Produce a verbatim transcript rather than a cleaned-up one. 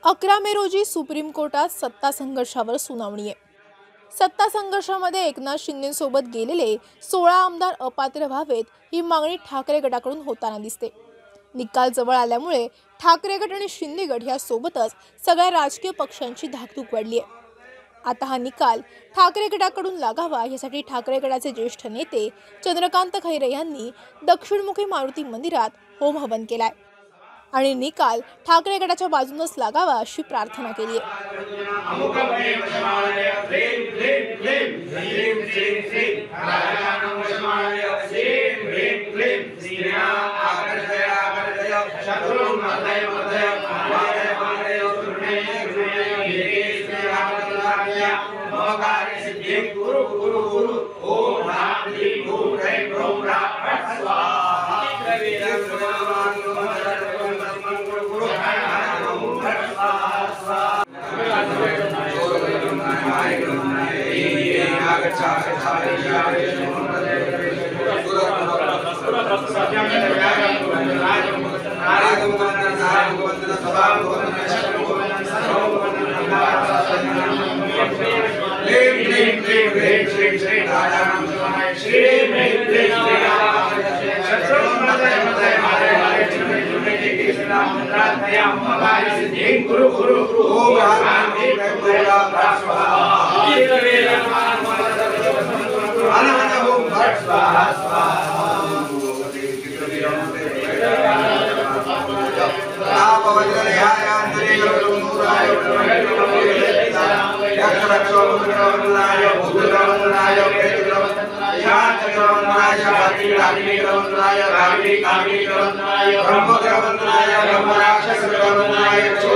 अकरा मे रोजी सुप्रीम कोर्टात सत्ता संघर्षावर सुनावणी आहे। सत्ता संघर्षामध्ये एकनाथ शिंदेसोबत गेलेले सोळा आमदार अपात्र व्हावेत ही मागणी ठाकरे गटाकडून होताना दिसते। निकाल जवळ आल्यामुळे ठाकरे गट आणि शिंदे गट या सोबतच सगळ्या राजकीय पक्षांची धाकधूक वाढली आहे। आता हा निकाल ठाकरे गटाकडून लागावा यासाठी ठाकरे गटाचे ज्येष्ठ नेते चंद्रकांत खैरे यांनी दक्षिणमुखी मारुती मंदिरात होम हवन केलाय आणि निकाल ठाकरे गटाच्या बाजूनच लागावा अशी प्रार्थना केली आहे। ब्रह्म